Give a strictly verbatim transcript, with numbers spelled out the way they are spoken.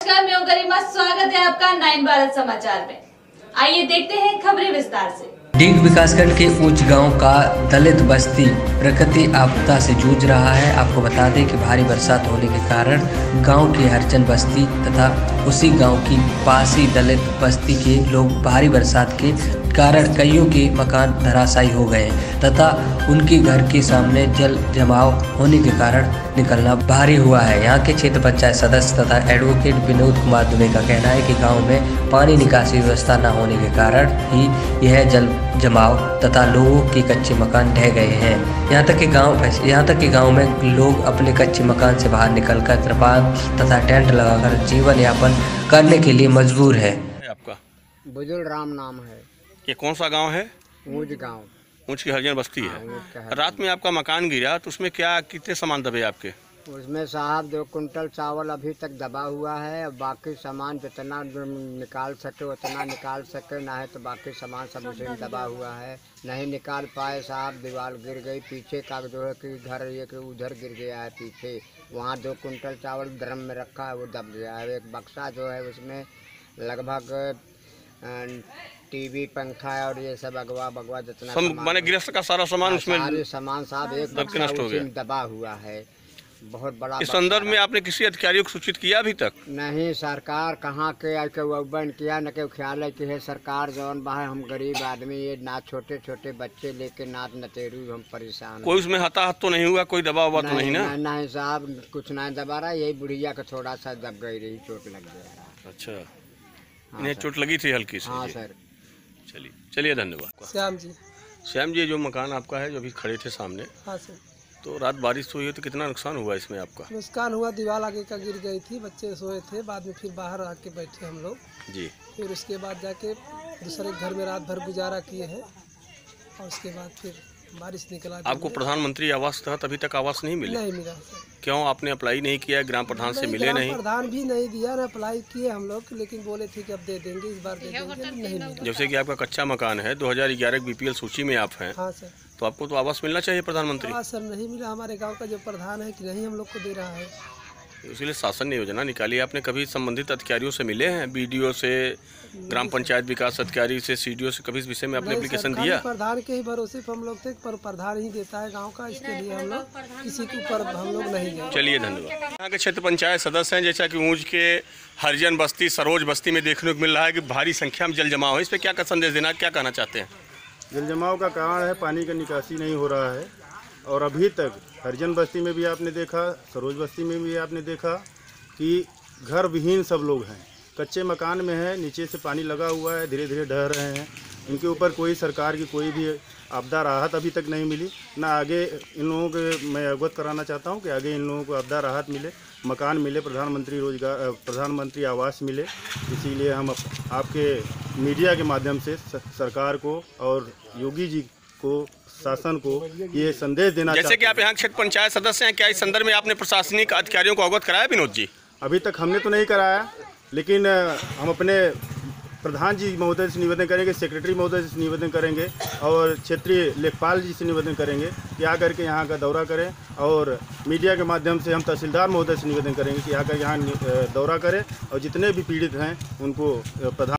नमस्कार, मैं हूं गरिमा। स्वागत है आपका नाइन भारत समाचार में। आइए देखते हैं खबरें विस्तार से। डीग विकासखंड के ऊंच गांव का दलित बस्ती प्रकृति आपदा से जूझ रहा है। आपको बता दें कि भारी बरसात होने के कारण गांव की हरिजन बस्ती तथा उसी गांव की पासी दलित बस्ती के लोग भारी बरसात के कारण कईयों के मकान धराशायी हो गए तथा उनके घर के सामने जल जमाव होने के कारण निकलना भारी हुआ है। यहाँ के क्षेत्र पंचायत सदस्य तथा एडवोकेट विनोद कुमार दुबे का कहना है कि गांव में पानी निकासी व्यवस्था न होने के कारण ही यह जल जमाव तथा लोगों के कच्चे मकान ढह गए हैं। यहाँ तक कि गांव यहाँ तक कि गांव में लोग अपने कच्चे मकान से बाहर निकलकर तिरपाल तथा टेंट लगाकर जीवन यापन करने के लिए मजबूर है। आपका बुजुर्ग राम नाम है। ये कौन सा गांव है? ऊंच गांव, ऊंच की हरिजन बस्ती है। हाँ, रात में आपका मकान गिरा तो उसमें क्या कितने सामान दबे आपके? उसमें साहब दो कुंटल चावल अभी तक दबा हुआ है। और बाकी सामान जितना निकाल सके उतना निकाल सके, ना है तो बाकी सामान सब उसी में दबा हुआ है। नहीं निकाल पाए साहब, दीवार गिर गई। पीछे का जो है कि घर ये कि उधर गिर गया है पीछे। वहाँ दो कुंटल चावल ड्रम में रखा है, वो दब गया है। एक बक्सा जो है उसमें लगभग टीवी पंखा और ये सब अगवा बगवा जितना मैंने गृहस्थ का सारा सामान उसमें सारे सामान साहब एक बक्सा नष्ट हो गया, दबा हुआ है। बहुत बड़ा। इस संदर्भ में आपने किसी अधिकारी को सूचित किया अभी तक? नहीं, सरकार कहाँ के आके उबन किया न के ख्याल है कि है सरकार जौन बाहर हम गरीब आदमी, ये ना छोटे छोटे बच्चे लेके नाच नतेरू हम परेशान। कोई उसमें हताहत तो नहीं हुआ? कोई दबा हुआ तो नहीं ना? नहीं साहब, कुछ नहीं दबा रहा। यही बुढ़िया का थोड़ा सा दब गई रही, चोट लग गया। अच्छा, इन्हें चोट लगी थी हल्की सी? हाँ सर। चलिए चलिए, धन्यवाद। श्याम जी। श्याम जी, जो मकान आपका है जो अभी खड़े थे सामने, हाँ सर। तो रात बारिश हुई है तो कितना नुकसान हुआ इसमें आपका? नुकसान हुआ, दीवार आगे का गिर गई थी, बच्चे सोए थे। बाद में फिर बाहर आके बैठे हम लोग जी। फिर उसके बाद जाके दूसरे घर में रात भर गुजारा किए हैं और उसके बाद फिर बारिश निकला। आपको प्रधानमंत्री आवास तहत अभी तक आवास नहीं मिले? नहीं मिला सर। क्यों, आपने अप्लाई नहीं किया? ग्राम प्रधान से मिले नहीं? प्रधान भी नहीं दिया, ना अप्लाई किए हम लोग, लेकिन बोले थे कि अब दे देंगे, इस बार दे देंगे, नहीं मिला। जैसे कि आपका कच्चा मकान है, दो हज़ार ग्यारह बीपीएल सूची में आप हैं। हाँ सर। तो आपको तो आवास मिलना चाहिए प्रधानमंत्री। हाँ सर, नहीं मिला। हमारे गाँव का जो प्रधान है कि नहीं हम लोग को दे रहा है, इसलिए शासन ने योजना निकाली। आपने कभी संबंधित अधिकारियों से मिले हैं? बीडीओ से, ग्राम पंचायत विकास अधिकारी से, सीडीओ से कभी इस विषय में आपने एप्लीकेशन दिया? प्रधान के ही भरोसे पर हम लोग थे, पर प्रधान ही देता है गांव का, इसके लिए हम लोग किसी के ऊपर हम लोग नहीं गए। चलिए, धन्यवाद। यहाँ के क्षेत्र पंचायत सदस्य हैं, जैसा कि ऊंच के हरिजन बस्ती सरोज बस्ती में देखने को मिल रहा है कि भारी संख्या में जल जमाव है। इस पर क्या संदेश देना, क्या कहना चाहते हैं? जल जमाव का कारण है पानी का निकासी नहीं हो रहा है। और अभी तक हरिजन बस्ती में भी आपने देखा, सरोज बस्ती में भी आपने देखा कि घर विहीन सब लोग हैं, कच्चे मकान में हैं, नीचे से पानी लगा हुआ है, धीरे धीरे ढह रहे हैं। इनके ऊपर कोई सरकार की कोई भी आपदा राहत अभी तक नहीं मिली, ना आगे इन लोगों के मैं अवगत कराना चाहता हूं कि आगे इन लोगों को आपदा राहत मिले, मकान मिले, प्रधानमंत्री रोजगार प्रधानमंत्री आवास मिले। इसीलिए हम आपके मीडिया के माध्यम से सरकार को और योगी जी को, शासन को ये संदेश देना चाहते हैं। जैसे कि आप यहाँ क्षेत्र पंचायत सदस्य हैं, क्या इस संदर्भ में आपने प्रशासनिक अधिकारियों को अवगत कराया विनोद जी? अभी तक हमने तो नहीं कराया, लेकिन हम अपने प्रधान जी महोदय से निवेदन करेंगे, सेक्रेटरी महोदय से निवेदन करेंगे और क्षेत्रीय लेखपाल जी से निवेदन करेंगे कि आकर के यहाँ का दौरा करें। और मीडिया के माध्यम से हम तहसीलदार महोदय से निवेदन करेंगे कि आकर यहाँ दौरा करें और जितने भी पीड़ित हैं उनको प्रधान